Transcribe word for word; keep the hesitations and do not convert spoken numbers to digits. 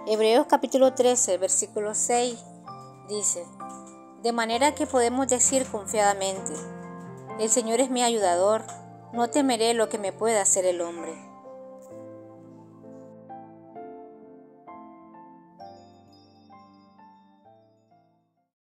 Hebreos capítulo trece, versículo seis dice: de manera que podemos decir confiadamente: el Señor es mi ayudador, no temeré lo que me pueda hacer el hombre.